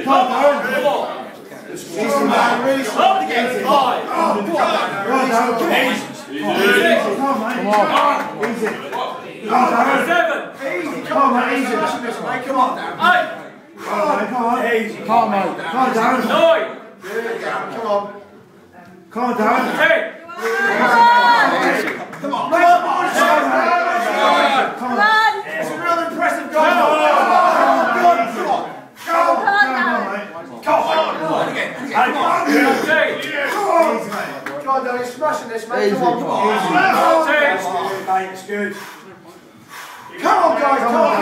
Come on, Darren. Come on. Easy, man. Really slow again. Five. Come on, Darren. Easy. Come on, mate. Easy. Come on, Darren. Seven. Easy. Come on, mate. Easy. Come on, Darren. Eight. Come on, mate. Come on. Easy. Come on, mate. Come on, Darren. Nine. Come on. Come on, Darren. 10. Come on. Come on. It's a real impressive goal. Come on. Come on, Darren, smashing this, mate. Come on, come on. Easy. Mate, it's good. Come on, guys, come on.